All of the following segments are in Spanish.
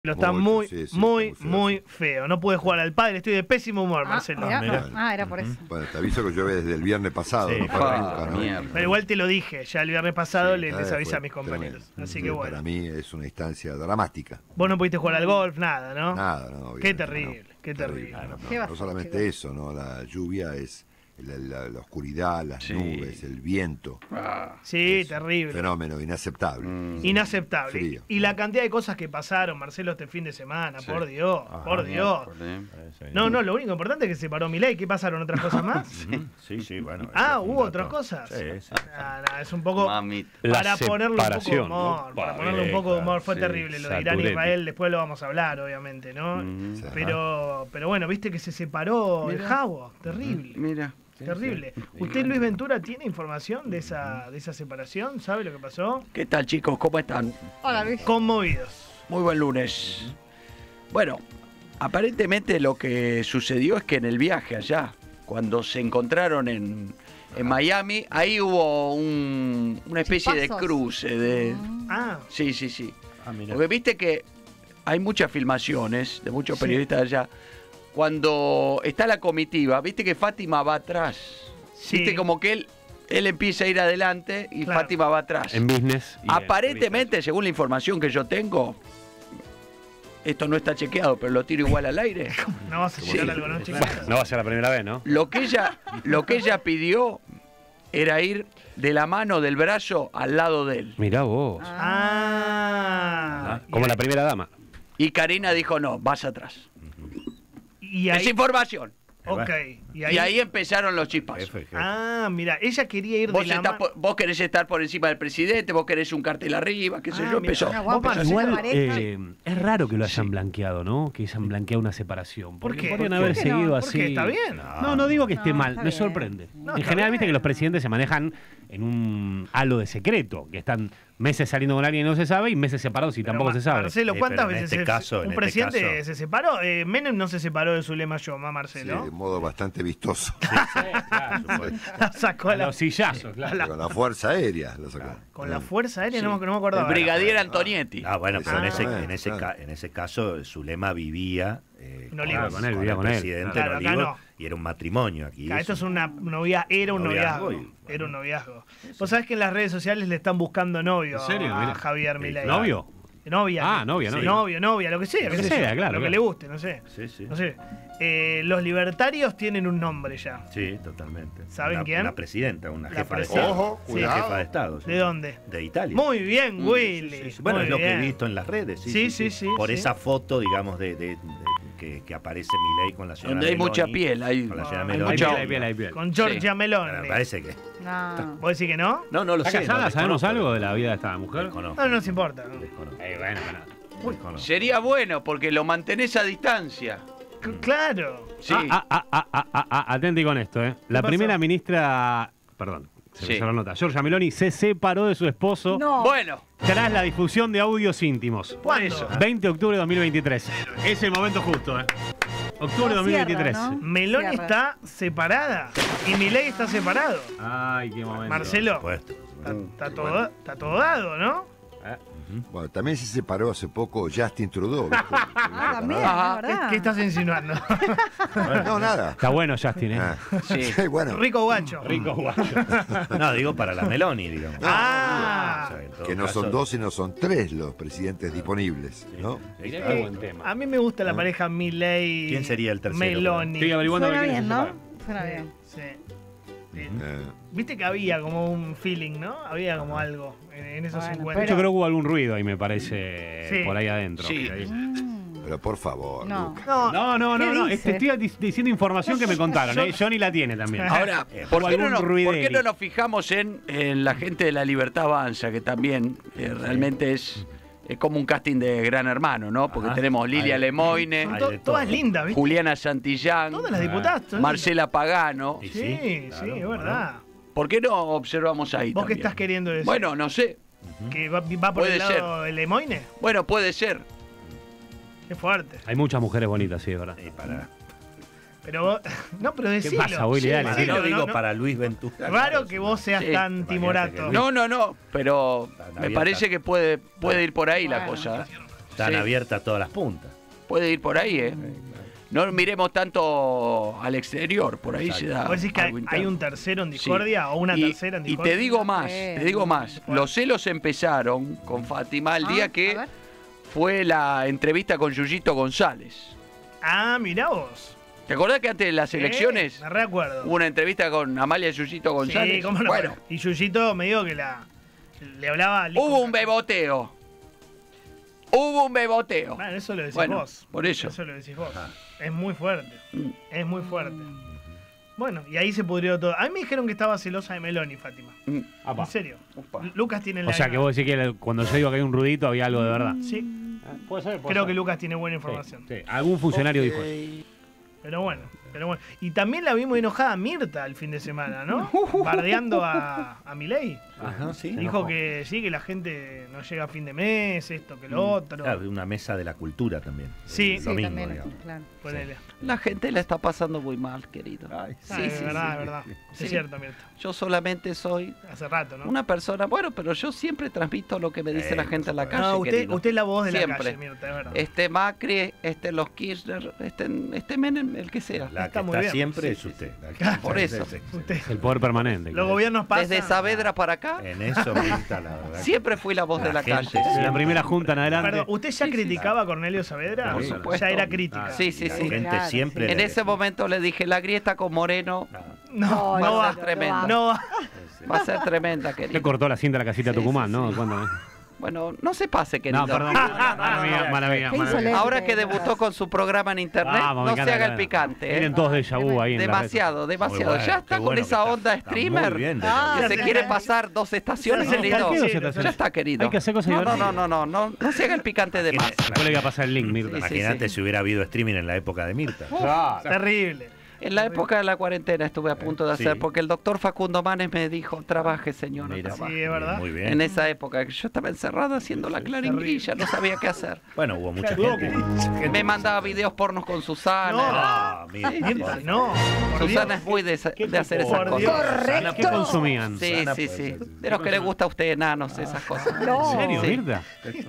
Está muy feo. No pude jugar al padre, estoy de pésimo humor, Marcelo. Era por eso. Bueno, te aviso que llueve desde el viernes pasado. Sí, no para nunca, ¿no? Pero igual te lo dije, ya el viernes pasado Sí, les avisé a mis compañeros. tremendo. Así que bueno. Para mí es una instancia dramática. Vos no pudiste jugar al golf, nada, ¿no? Nada, no. Qué terrible, qué terrible. No solamente eso, ¿no? La lluvia es la oscuridad, las nubes, el viento. Sí, terrible. Fenómeno inaceptable. Inaceptable. Frío. Y la cantidad de cosas que pasaron, Marcelo, este fin de semana, por Dios, por Dios. No, lo único importante es que se paró Milei. ¿Qué pasaron? ¿Otras cosas más? Sí, bueno. ¿Hubo otras cosas? Sí. Es un poco para ponerle un poco de humor. Para ponerle un poco de humor. Fue terrible lo de Irán e Israel. Después lo vamos a hablar, obviamente, ¿no? Pero bueno, viste que se separó el Jabo. Terrible. Mira. Terrible. ¿Usted, Luis Ventura, tiene información de esa separación? ¿Sabe lo que pasó? ¿Qué tal, chicos? ¿Cómo están? Hola, Luis. Conmovidos. Muy buen lunes. Bueno, aparentemente lo que sucedió es que en el viaje allá, cuando se encontraron en Miami, ahí hubo una especie de cruce. Sí. Porque viste que hay muchas filmaciones de muchos periodistas allá. Cuando está la comitiva, viste que Fátima va atrás. Viste como que él empieza a ir adelante y Fátima va atrás. En business. Aparentemente, según la información que yo tengo, esto no está chequeado, pero lo tiro igual al aire. No vas a chequear algo, ¿no? Chequeado. No va a ser la primera vez, ¿no? Lo que ella pidió era ir de la mano, del brazo, al lado de él. Mirá vos. Como la primera dama. Y Karina dijo, no, vas atrás. Y ahí, es información. Ok. Y ahí empezaron los chispazos. Mira, ella quería ir de la mano. Vos querés estar por encima del presidente, vos querés un cartel arriba, qué sé yo, empezó. Igual es raro que lo hayan blanqueado, ¿no? Que hayan blanqueado una separación. ¿Por qué? Podrían haber seguido así. Porque está bien. No digo que esté mal, me sorprende. En general, viste que los presidentes se manejan en un halo de secreto, que están meses saliendo con alguien y no se sabe, y meses separados y tampoco se sabe. Marcelo, ¿cuántas veces un presidente se separó? Menem no se separó de Zulema Yoma, Marcelo. Sí, de modo bastante vistoso. Sacó los sillazos, claro. Con la Fuerza Aérea lo sacó. Con la Fuerza Aérea no me acordaba. El brigadier Antonietti. Bueno, pero en ese caso Zulema vivía con el presidente en Olivos, y era un matrimonio aquí. Esto es una novia, era un noviazgo. Era un noviazgo. Vos sabés que en las redes sociales le están buscando novio a Javier Milei. ¿Novio? Novia. Novia, lo que sea. Lo que sea, claro. Lo que le guste, no sé. No sé. Los libertarios tienen un nombre ya. Sí, totalmente. ¿Saben quién? Una presidenta, una jefa de Estado. Ojo, cuidado. Jefa de Estado. ¿De dónde? De Italia. Muy bien, Willy. Bueno, es lo que he visto en las redes. Sí. Por esa foto, digamos, que aparece Milei con la señora Donde hay Meloni, mucha piel. Hay piel. Con Giorgia Meloni. Me parece que... No. ¿Vos decís que no? No lo ¿Está sé. casada? ¿Sabemos algo de la vida de esta mujer? No nos importa. Bueno. Sería bueno porque lo mantenés a distancia. Claro. Sí. Atenti con esto, La primera ministra... Perdón. Se me hizo la nota. Giorgia Meloni se separó de su esposo Bueno. tras la difusión de audios íntimos. ¿Cuándo? 20 de octubre de 2023. Es el momento justo, Octubre de 2023. Cierra, ¿no? Meloni está separada y Milei está separado. Ay, qué momento. Marcelo, Por supuesto. está todo dado, ¿no? Bueno, también se separó hace poco Justin Trudeau. También, ¿verdad? ¿Qué estás insinuando? No, nada. Está bueno, Justin, Sí. Bueno. Rico guacho. Rico guacho. No, digo para la Meloni, digamos. Que no son dos, sino son tres los presidentes disponibles, ¿no? Qué buen tema. A mí me gusta la pareja Milei. ¿Quién sería el tercero? Meloni. Estoy averiguando Suena quién bien, se ¿no? separa. Suena bien. Sí. Viste que había como un feeling, ¿no? Había como algo en esos encuentros. Yo creo que hubo algún ruido ahí, me parece, por ahí adentro. Sí. Pero por favor, No. Lucas. No. ¿Qué Te estoy diciendo información que me contaron, Johnny la tiene también. Ahora, ¿por qué no nos fijamos en la gente de La Libertad Avanza, que también realmente es como un casting de Gran Hermano, ¿no? Porque tenemos Lilia Lemoine, Todas lindas, ¿viste? Juliana Santillán, Todas las diputadas. son Marcela Pagano. Sí, es verdad. ¿Por qué no observamos ahí ¿Vos qué también? estás queriendo decir? Bueno, no sé. ¿Que va por Puede el lado del Lemoine? Bueno, puede ser. Qué fuerte. Hay muchas mujeres bonitas, sí, es verdad. Pero vos, no, pero decilo. ¿Qué pasa, Willy? Dale, decilo, No digo para Luis Ventura. Raro que vos seas tan timorato. No, pero me parece que puede ir por ahí la cosa. Están abiertas todas las puntas. Puede ir por ahí, ¿eh? No miremos tanto al exterior, por ahí se da. ¿Vos decís que hay un tercero en discordia o una tercera en discordia? Y te digo más, los celos empezaron con Fátima el día que fue la entrevista con Yuyito González. Ah, mirá vos. ¿Te acordás que antes de las elecciones me recuerdo. hubo una entrevista con Amalia Yuyito González? Sí, cómo no. Bueno. Y Yuyito me dijo que le hablaba... Hubo un beboteo. Bueno, eso lo decís vos. Por eso. Eso lo decís vos. Es muy fuerte. Es muy fuerte. Bueno, y ahí se pudrió todo. A mí me dijeron que estaba celosa de Meloni, Fátima. En serio. Lucas tiene O sea, que vos decís que cuando yo digo que hay un rudito había algo de verdad. Sí. Puede ser. Creo que Lucas tiene buena información. Sí. Algún funcionario dijo eso. Pero bueno. Y también la vimos enojada a Mirta el fin de semana, ¿no? Bardeando a Milei. Ajá, sí. Dijo que sí, que la gente no llega a fin de mes, esto, que lo otro. Claro, una mesa de la cultura también. Sí, domingo, también, claro. La gente la está pasando muy mal, querido. Es verdad. Es cierto, Mirta. Yo solamente soy hace rato, ¿no? Una persona, pero yo siempre transmito lo que me dice la gente en la calle. Usted es la voz de siempre. La calle, Mirta, es verdad. Macri, los Kirchner, Menem, el que sea. La que está siempre es usted. Por eso. El poder permanente. Los gobiernos pasan. Desde Saavedra para acá. En eso, Mirta, la verdad. Siempre fui la voz de la calle. En la primera junta en adelante. Perdón, ¿usted ya criticaba a Cornelio Saavedra? Por supuesto. Ya era crítica. Sí. Siempre en ese momento le dije, la grieta con Moreno no va a ser tremenda. No va a ser tremenda, querido. Le cortó la cinta a la casita Tucumán, ¿no? ¿Cuándo? Bueno, no se pase, querido. No, perdón. Mala mía. Ahora que debutó con su programa en internet, no se haga el picante. Tienen todos déjà vu ahí en demasiado. Bueno, ya está con esa onda streamer. Que se quiere pasar 2 estaciones, querido. Ya está, querido. Hay que hacer cosas No se haga el picante de más. Después le voy a pasar el link, Mirta. Imagínate si hubiera habido streaming en la época de Mirta. Terrible. En la época de la cuarentena estuve a punto de hacer, porque el doctor Facundo Manes me dijo, trabaje, señora. Sí, es verdad. Muy bien. En esa época, que yo estaba encerrada haciendo la claringrilla, no sabía qué hacer. Bueno, hubo mucha gente. Me mandaba videos pornos con Susana. Mirta, no. Susana es muy de hacer esas cosas. Correcto. ¿Qué consumían? Sí. De los que le gusta a usted, enanos, esas cosas. ¿En serio, Mirta?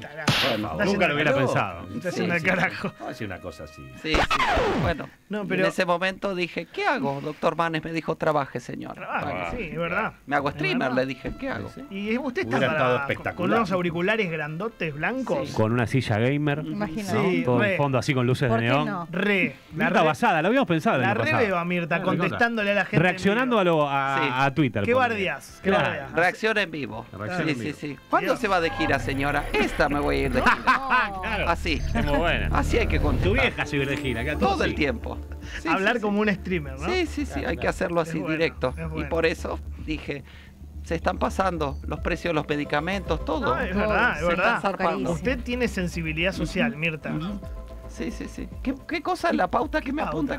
Nunca lo hubiera pensado. Está haciendo el carajo. Vamos a decir una cosa así. Sí. Bueno, en ese momento dije, ¿qué hago? Doctor Manes me dijo, trabaje, señor. Trabaje, sí, es verdad. Me hago streamer, le dije, ¿qué hago? Y usted está con unos auriculares grandotes blancos. Con una silla gamer. Imagínate. Todo el fondo así con luces de neón. No? Mirta basada, lo habíamos pensado. La veo a Mirta contestándole a la gente. Reaccionando a Twitter. ¿Qué bardeás? Reacción en vivo. Sí. ¿Cuándo se va de gira, señora? Esta me voy a ir de gira. Así. Muy buena. Así hay que contestar. Tu vieja se va a ir de gira. Todo el tiempo. Hablar como un streamer, ¿no? Sí, hay que hacerlo así directo. Y por eso dije, se están pasando los precios de los medicamentos, todo. Es verdad. Carísimo. Usted tiene sensibilidad social, Mirta. Sí. ¿Qué cosa es la pauta que me apunta?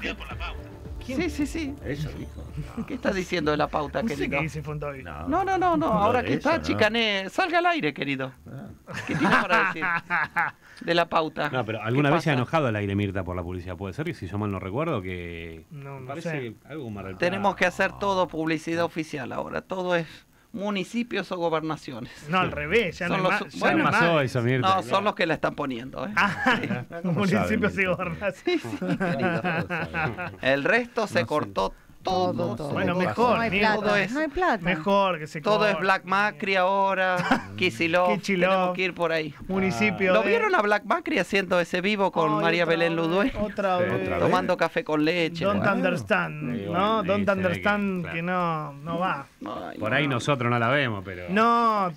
Sí. Eso dijo. ¿Qué está diciendo de la pauta, No sé querido? qué dice Fontavi. No. Ahora que está, chicané, salga al aire, querido. ¿Qué tiene para decir de la pauta? No, pero alguna vez se ha enojado al aire Mirta por la publicidad. Puede ser, y si yo mal no recuerdo, que no parece sé. algo más del Tenemos que hacer todo publicidad oficial ahora. Todo es municipios o gobernaciones. No, al revés. Ya Son no los- es más. bueno, pasó eso, Mirta. No, son los que la están poniendo. Municipios y gobernaciones. Querido. El resto se cortó todo. Bueno, mejor. No hay Mirta. plata. No hay plata. Mejor que se Todo es corte. Black Macri ahora, Kicillof, tenemos que ir por ahí. Municipio ¿Lo de- vieron a Black Macri haciendo ese vivo con Ay, María otra Belén vez, Ludwig? Otra vez. Tomando café con leche. Don't Bueno. understand, Sí, ¿no? bueno, Don't sí, se ve understand que- que no va. Ay, Por ahí nosotros no la vemos, pero... No.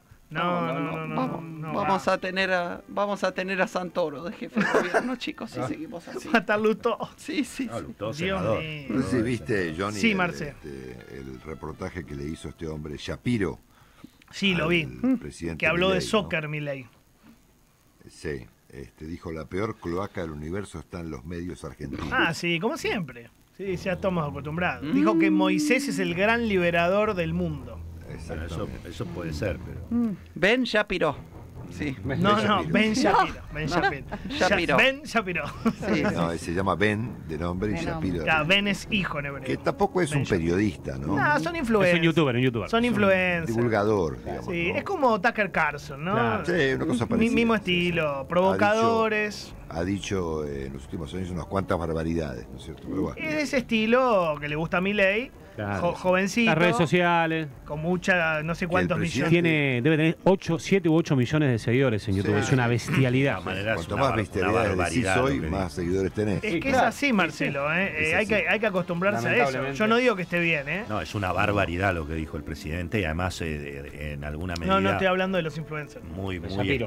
Vamos a tener a Santoro de jefe de gobierno, chicos, si seguimos así. Matar Luto. Sí. Dios senador. mío. No sé si viste, Johnny, Sí, Marce. el reportaje que le hizo este hombre, Shapiro. Sí, lo vi. al presidente Que habló de Milei, ¿no? soccer, Milei. Sí, dijo, la peor cloaca del universo está en los medios argentinos. Ah, sí, como siempre. Sí, ya estamos acostumbrados. Dijo que Moisés es el gran liberador del mundo. Bueno, eso puede ser, pero... Ben Shapiro. Sí. No, Ben Shapiro. Ben Shapiro. Shapiro. Ben Shapiro. Sí, no, se llama Ben de nombre y Shapiro. Claro, Ben es hijo en hebreo. Que tampoco es un periodista, ¿no? No, son influencers. Es un youtuber. Son influencers. Divulgador, digamos. Sí, ¿no? es como Tucker Carlson, ¿no? Claro. Sí, una cosa parecida. Mismo estilo, provocadores. Ha dicho en los últimos años unas cuantas barbaridades, ¿no es cierto? Pero bueno. Es de ese estilo que le gusta a Milei. Claro. Jovencito. Las redes sociales. Con no sé cuántos millones. Debe tener 7 u 8 millones de seguidores en YouTube. Sí. Es una bestialidad. Cuanto más bestialidad decís hoy, más seguidores tenés. Es que es así, Marcelo. Hay que acostumbrarse a eso. Yo no digo que esté bien. No, es una barbaridad lo que dijo el presidente y además en alguna medida... No estoy hablando de los influencers. Muy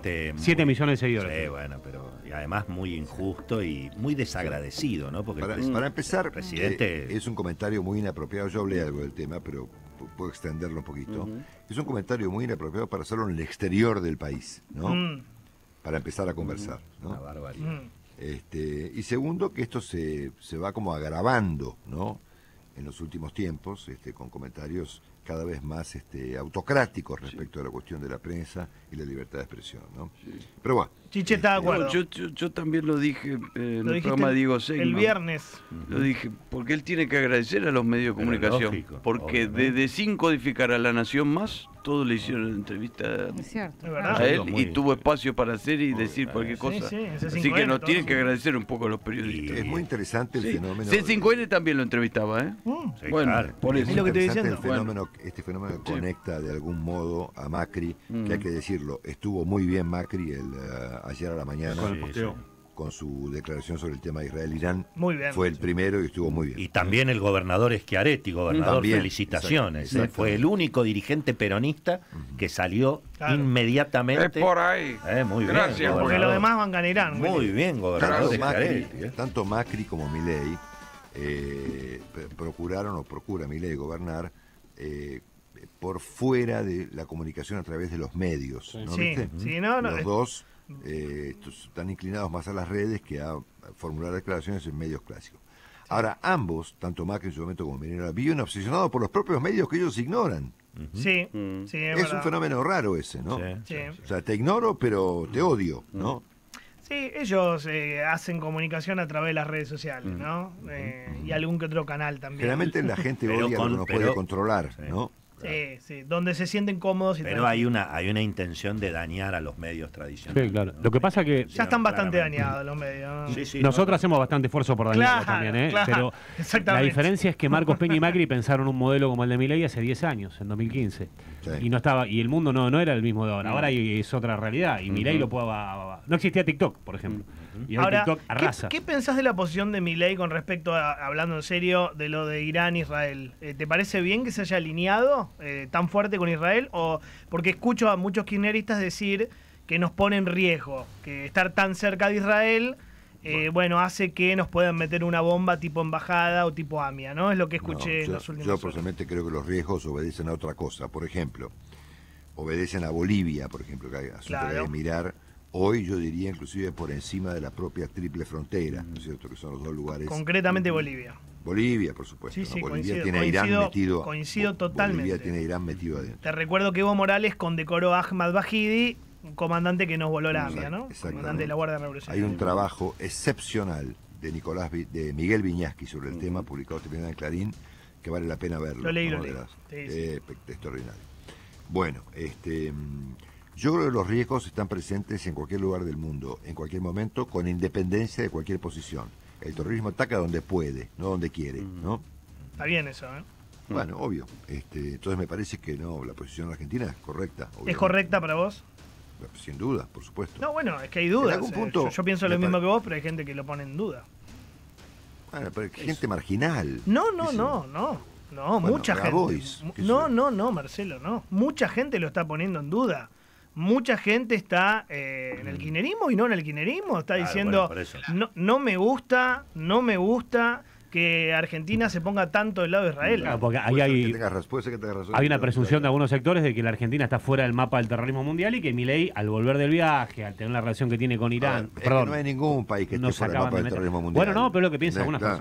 7 millones de seguidores. Sí, bueno, pero y además muy injusto y muy desagradecido, ¿no? Porque para empezar, el presidente... es un comentario muy inapropiado. Yo hablé algo del tema, pero puedo extenderlo un poquito. Es un comentario muy inapropiado para hacerlo en el exterior del país, ¿no? Para empezar a conversar, ¿no? Una barbaridad. Y segundo, que esto se va como agravando, ¿no? En los últimos tiempos, con comentarios cada vez más autocráticos respecto a la cuestión de la prensa y la libertad de expresión, ¿no? Sí. Pero bueno. Chiche está de acuerdo. Yo también lo dije en el programa de Diego Seigman. El viernes. Lo dije, porque él tiene que agradecer a los medios de comunicación. Lógico, porque desde sin codificar a La Nación Más, todos le hicieron entrevista a él y tuvo espacio para hacer y decir cualquier cosa. Así que nos tienen que agradecer un poco a los periodistas. Es muy interesante el fenómeno. C5N también lo entrevistaba, ¿eh? Bueno, claro. Por eso. Es lo que estoy diciendo. Este fenómeno conecta de algún modo a Macri, que hay que decirlo, estuvo muy bien Macri ayer a la mañana con su declaración sobre el tema de Israel-Irán. Muy bien. Fue el primero y estuvo muy bien. Y también el gobernador Schiaretti, felicitaciones. Fue el único dirigente peronista que salió inmediatamente. Es por ahí. Muy bien. Gracias. Porque los demás van a Irán. Muy bien, gobernador Schiaretti. Tanto Macri como Milei procura Milei gobernar por fuera de la comunicación a través de los medios. ¿No? Los dos están inclinados más a las redes que a formular declaraciones en medios clásicos. Ahora, ambos, tanto Macri en su momento como Milei, viven obsesionados por los propios medios que ellos ignoran. Sí, es un fenómeno raro ese, ¿no? O sea, te ignoro, pero te odio, ¿no? Sí, ellos hacen comunicación a través de las redes sociales, ¿no? Y algún que otro canal también. Generalmente la gente odia lo que no puede controlar, ¿no? Sí, donde se sienten cómodos. Pero hay una intención de dañar a los medios tradicionales. Sí, claro. Lo que pasa que... Ya están bastante dañados los medios. Nosotros hacemos bastante esfuerzo por dañarlos también, ¿eh? Pero la diferencia es que Marcos Peña y Macri pensaron un modelo como el de Milei hace 10 años, en 2015. Y y el mundo no era el mismo de ahora. Ahora es otra realidad. Y Milei lo puede... No existía TikTok, por ejemplo. Y ahora TikTok arrasa. ¿Qué pensás de la posición de Milei con respecto a, hablando en serio, de lo de Irán-Israel? ¿Te parece bien que se haya alineado tan fuerte con Israel? O porque escucho a muchos kirchneristas decir que nos pone en riesgo, que estar tan cerca de Israel hace que nos puedan meter una bomba tipo embajada o tipo AMIA, ¿no? Es lo que escuché en los últimos años. Yo personalmente creo que los riesgos obedecen a otra cosa. Por ejemplo, obedecen a Bolivia, por ejemplo, que hay asunto de mirar. Hoy yo diría inclusive por encima de la propia triple frontera, ¿no es cierto? Que son los dos lugares. Concretamente Bolivia. Bolivia, por supuesto. Sí, Bolivia tiene a Irán metido. Coincido totalmente. Bolivia tiene a Irán metido adentro. Te recuerdo que Evo Morales condecoró a Ahmad Bahidi, un comandante que nos voló la AMIA, ¿no? Comandante de la Guardia Revolucionaria. Hay un trabajo excepcional de Miguel Viñaski sobre el tema, publicado esta mañana en Clarín, que vale la pena verlo. Lo leí. Extraordinario. Bueno, yo creo que los riesgos están presentes en cualquier lugar del mundo, en cualquier momento, con independencia de cualquier posición. El terrorismo ataca donde puede, no donde quiere, ¿no? Está bien eso, ¿eh? Bueno, obvio. Entonces me parece que no, la posición argentina es correcta. Obviamente. ¿Es correcta para vos? Sin duda, por supuesto. No, bueno, es que hay dudas. En algún punto, yo pienso lo mismo que vos, pero hay gente que lo pone en duda. Bueno, pero hay gente marginal. No, mucha gente. No, Marcelo, no. Mucha gente lo está poniendo en duda. Mucha gente está en el kirchnerismo y no en el kirchnerismo. Está diciendo, no me gusta que Argentina se ponga tanto del lado de Israel. Claro, porque hay una presunción de algunos sectores de que la Argentina está fuera del mapa del terrorismo mundial y que Milei, al volver del viaje, al tener la relación que tiene con Irán... no hay ningún país que esté fuera del mapa del terrorismo mundial. Bueno, no, pero es lo que piensan algunas personas.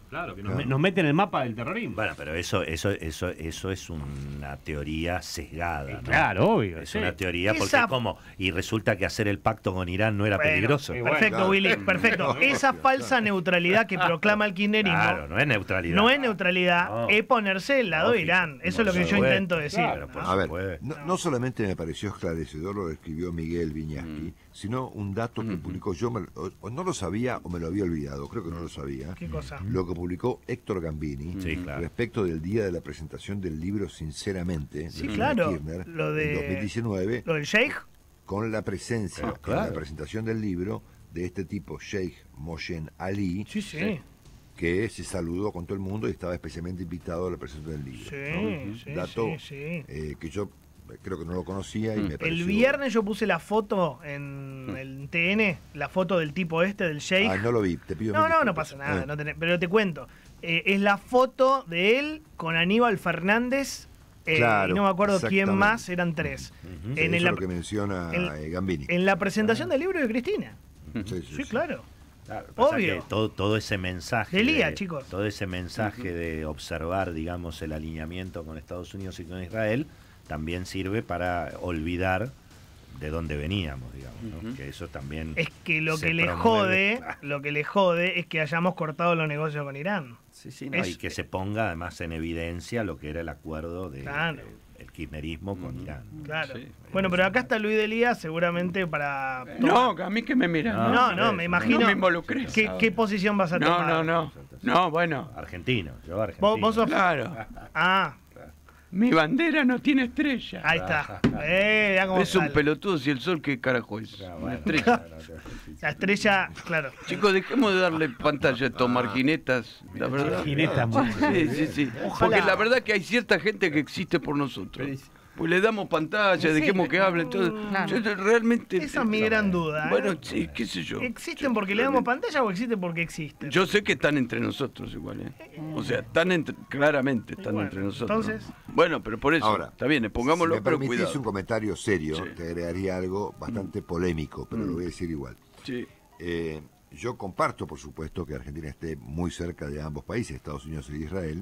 Claro, que nos mete en el mapa del terrorismo. Bueno, pero eso es una teoría sesgada, ¿no? Claro, obvio. Es una teoría porque como y resulta que hacer el pacto con Irán no era peligroso. Perfecto, claro. Willy, perfecto. Esa falsa neutralidad que proclama el kirchnerismo. Claro, no es neutralidad. No es neutralidad, es ponerse del lado de Irán. Eso es lo que yo intento decir. Claro, a ver, no solamente me pareció esclarecedor lo que escribió Miguel Viñaski, sino un dato que publicó yo, o no lo sabía o me lo había olvidado, creo que no lo sabía. ¿Qué cosa? Lo que publicó Héctor Gambini respecto del día de la presentación del libro Sinceramente de Kirchner, lo de en 2019, lo del Sheikh, con la presencia en la presentación del libro de este tipo, Sheikh Mohsen Ali, que se saludó con todo el mundo y estaba especialmente invitado a la presentación del libro. Dato que yo creo que no lo conocía y me pareció... El viernes yo puse la foto en el TN, la foto del tipo del Sheikh. Ah, no lo vi, te pido... No pasa nada, pero te cuento. Es la foto de él con Aníbal Fernández, y no me acuerdo quién más, eran 3. Eso es lo que menciona Gambini. En la presentación del libro de Cristina. Sí, claro. Obvio. Todo ese mensaje chicos. Todo ese mensaje de observar, digamos, el alineamiento con Estados Unidos y con Israel también sirve para olvidar de dónde veníamos, digamos, ¿no? Que eso también es que lo que le jode es que hayamos cortado los negocios con Irán. Y que se ponga además en evidencia lo que era el acuerdo de el kirchnerismo con Irán. Claro. Bueno, pero acá está Luis Delía seguramente para... No, a mí que me miran. No, me imagino... No me involucré. ¿Qué posición vas a tomar? No, bueno. Argentino, yo argentino. ¿Vos sos... Claro. Mi bandera no tiene estrella. Ahí está. Es un pelotudo, si el sol, ¿qué carajo es? Una estrella. La estrella, claro. Chicos, dejemos de darle pantalla a estos marginetas, la verdad. Sí. Porque la verdad que hay cierta gente que existe por nosotros. Pues le damos pantalla, dejemos que hablen. Todo. Yo realmente... Esa es mi gran duda. Bueno, sí, qué sé yo. ¿Existen porque le damos pantalla o existen porque existen? Yo sé que están entre nosotros igual, O sea, claramente están entre nosotros. Entonces... Bueno, pero por eso, ahora, está bien, pongámoslo, si me pero permitís cuidado. Un comentario serio, te agregaría algo bastante polémico, pero lo voy a decir igual. Sí. Yo comparto, por supuesto, que Argentina esté muy cerca de ambos países, Estados Unidos y Israel,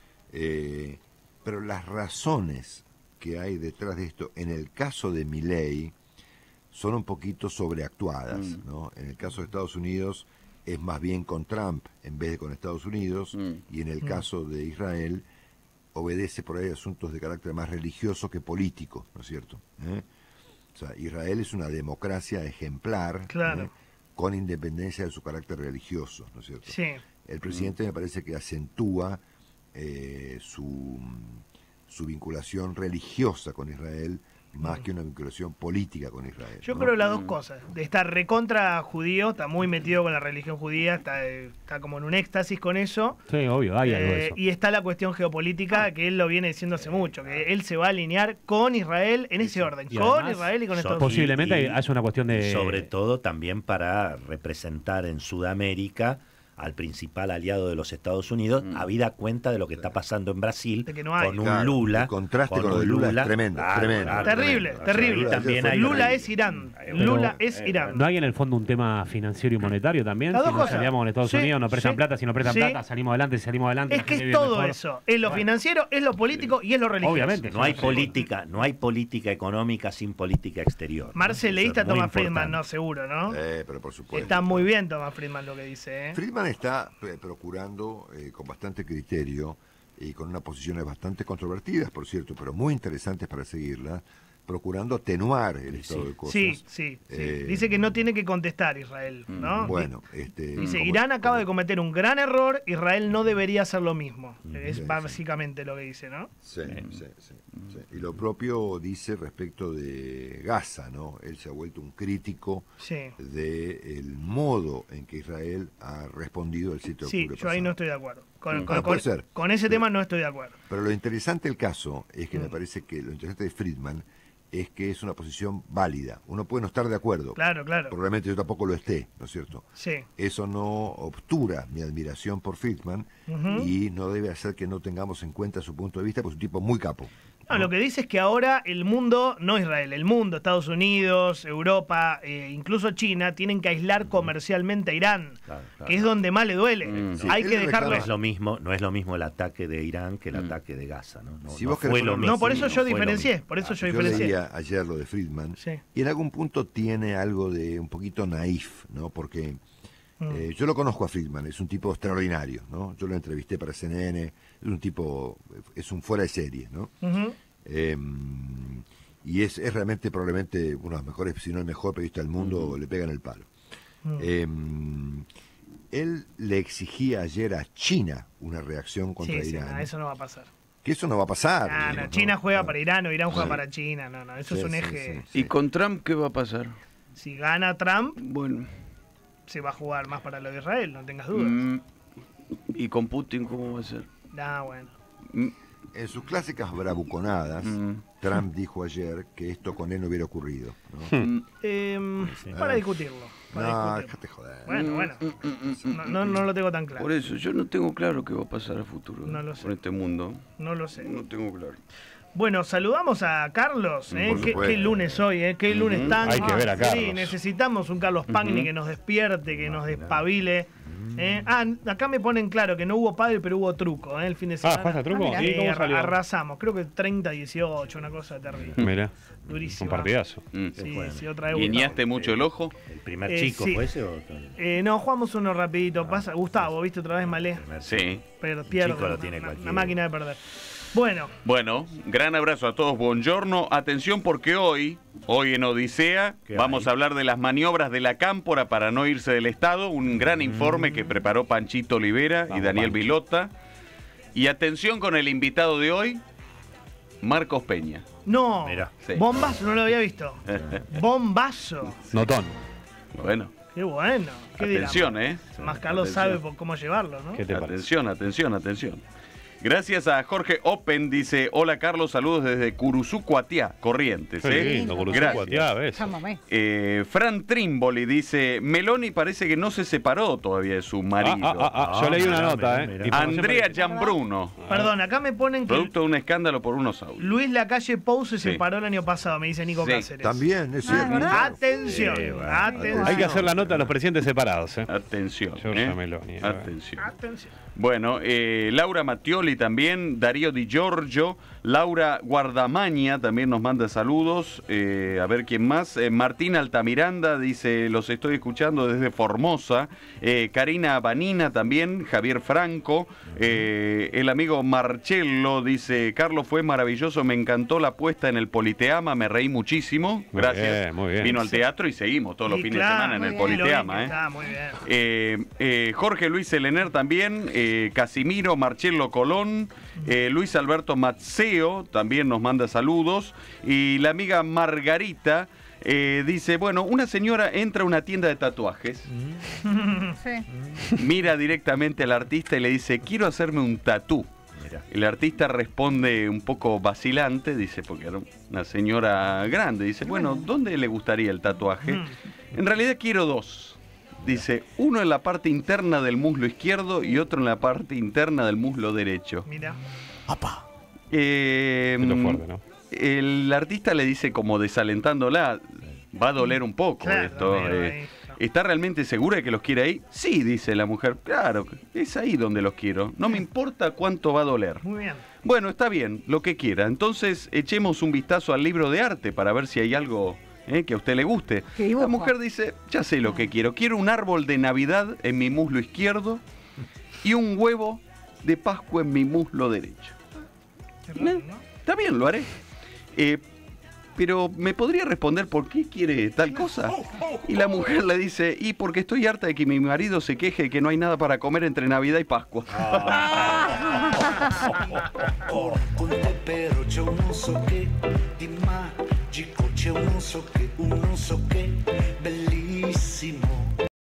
pero las razones que hay detrás de esto, en el caso de Milei, son un poquito sobreactuadas, ¿no? En el caso de Estados Unidos es más bien con Trump en vez de con Estados Unidos, y en el caso de Israel obedece por ahí asuntos de carácter más religioso que político, ¿no es cierto? O sea, Israel es una democracia ejemplar, con independencia de su carácter religioso, ¿no es cierto? Sí. El presidente me parece que acentúa su vinculación religiosa con Israel más que una vinculación política con Israel. Yo creo las dos cosas. Está recontra judío, está muy metido con la religión judía, está como en un éxtasis con eso. Sí, obvio, hay algo de eso. Y está la cuestión geopolítica, que él lo viene diciendo hace mucho, que él se va a alinear con Israel en ese orden, con Israel y con Estados Unidos. Posiblemente hace una cuestión de... Sobre todo también para representar en Sudamérica al principal aliado de los Estados Unidos, habida cuenta de lo que está pasando en Brasil, que no hay. con un Lula. El contraste con lo de Lula es tremendo. Terrible. Lula es Irán. Lula es Irán. ¿No hay en el fondo un tema financiero y monetario también? Si nos aliamos con Estados Unidos, nos prestan plata, si nos prestan plata, salimos adelante. Es que es todo eso. Es lo financiero, es lo político y es lo religioso. Obviamente. No hay política económica sin política exterior. Marce, leíste a Thomas Friedman, no, seguro, ¿no? Pero por supuesto. Está muy bien Thomas Friedman lo que dice, Friedman está procurando con bastante criterio y con unas posiciones bastante controvertidas, por cierto, pero muy interesantes para seguirlas, procurando atenuar el estado de cosas. Sí. Dice que no tiene que contestar Israel, ¿no? Bueno, dice, Irán acaba de cometer un gran error, Israel no debería hacer lo mismo. Es básicamente lo que dice, ¿no? Sí. Y lo propio dice respecto de Gaza, ¿no? Él se ha vuelto un crítico del modo en que Israel ha respondido al 7 de octubre pasado. Yo ahí no estoy de acuerdo. Con ese tema no estoy de acuerdo. Pero lo interesante del caso es que me parece que lo interesante de Friedman es que es una posición válida. Uno puede no estar de acuerdo. Claro. Probablemente yo tampoco lo esté, ¿no es cierto? Sí. Eso no obtura mi admiración por Friedman y no debe hacer que no tengamos en cuenta su punto de vista, porque es un tipo muy capo. No, lo que dice es que ahora el mundo, no Israel, el mundo, Estados Unidos, Europa, incluso China, tienen que aislar comercialmente a Irán, que es donde más le duele. Sí. Hay que dejarlo. No es lo mismo el ataque de Irán que el ataque de Gaza, ¿no? Si vos fue lo mismo. No, por eso yo diferencié. Yo leía ayer lo de Friedman, y en algún punto tiene algo de un poquito naif, ¿no? Porque yo lo conozco a Friedman, es un tipo extraordinario, ¿no? Yo lo entrevisté para CNN, es un tipo, es un fuera de serie, ¿no? Y es realmente probablemente uno de los mejores, si no el mejor periodista del mundo, le pegan el palo. Él le exigía ayer a China una reacción contra Irán. No, eso no va a pasar. Que eso no va a pasar. No, China juega para Irán o Irán juega para China. No, eso es un eje. ¿Y con Trump qué va a pasar? Si gana Trump, bueno, se va a jugar más para lo de Israel, no tengas dudas. ¿Y con Putin cómo va a ser? Bueno. En sus clásicas bravuconadas, Trump dijo ayer que esto con él no hubiera ocurrido, ¿no? Para discutirlo. Déjate joder. Bueno. No lo tengo tan claro. Por eso, yo no tengo claro qué va a pasar a futuro con este mundo. No lo sé. No tengo claro. Bueno, saludamos a Carlos. Qué lunes hoy, qué lunes tan... Hay que ver a Carlos. Sí, necesitamos un Carlos Pagni que nos despierte, que nos despabile. Acá me ponen claro que no hubo pádel, pero hubo truco, el fin de semana. ¿Jugaste truco? ¿Y cómo salió? Arrasamos, creo que 30-18, una cosa terrible. Mirá. Durísimo. Un partidazo. Sí, otra vez. ¿Guiñaste mucho el ojo? ¿El primer chico fue ese o...? No, jugamos uno rapidito. Pasa, Gustavo, ¿viste otra vez Malé? Sí. Pierde. Una máquina de perder. Bueno, gran abrazo a todos, buongiorno. Atención porque hoy en Odisea vamos a hablar de las maniobras de la Cámpora para no irse del Estado. Un gran informe que preparó Panchito Olivera y Daniel Vilota. Y atención con el invitado de hoy, Marcos Peña. No, bombazo, no lo había visto. Bombazo. Notón. Bueno. Qué bueno. Atención, Más Carlos sabe cómo llevarlo, ¿no? Atención. Gracias a Jorge Open, dice, hola Carlos, saludos desde Curuzú, Cuatiá, Corrientes. Gracias. Fran Trimboli dice, Meloni parece que no se separó todavía de su marido. Yo leí una nota, Andrea Gianbruno. Perdón, acá me ponen que... Producto de un escándalo por unos audios. Luis Lacalle Pou se separó el año pasado, me dice Nico Cáceres. También, es cierto. Atención. Hay que hacer la nota a los presidentes separados. Atención. Giorgia Meloni. Atención. Bueno, Laura Mattioli también, Darío Di Giorgio, Laura Guardamaña también nos manda saludos, a ver quién más, Martín Altamiranda dice, los estoy escuchando desde Formosa, Karina Vanina también, Javier Franco, el amigo Marcello dice, Carlos fue maravilloso, me encantó la puesta en el Politeama, me reí muchísimo, gracias, muy bien. Vino al teatro y seguimos todos los fines de semana en el Politeama. Muy bien. Jorge Luis Elener también, Casimiro Marcello Colón, Luis Alberto Mazzeo también nos manda saludos, y la amiga Margarita dice, bueno, una señora entra a una tienda de tatuajes, mira directamente al artista y le dice, quiero hacerme un tatú. El artista responde un poco vacilante, dice, porque era una señora grande, dice, bueno, ¿dónde le gustaría el tatuaje? En realidad quiero dos. Dice, uno en la parte interna del muslo izquierdo y otro en la parte interna del muslo derecho. Mira. ¡Apa! Fuerte, ¿no? El artista le dice como desalentándola, va a doler un poco esto. ¿Está realmente segura de que los quiere ahí? Sí, dice la mujer. Claro, es ahí donde los quiero. No me importa cuánto va a doler. Muy bien. Bueno, está bien, lo que quiera. Entonces, echemos un vistazo al libro de arte para ver si hay algo... que a usted le guste. La mujer dice, ya sé lo que quiero. Quiero un árbol de Navidad en mi muslo izquierdo y un huevo de Pascua en mi muslo derecho. Raro, ¿no? Está bien, lo haré. Pero ¿me podría responder por qué quiere tal cosa? Y la mujer le dice, y porque estoy harta de que mi marido se queje de que no hay nada para comer entre Navidad y Pascua. C'è un non so che, bellissimo.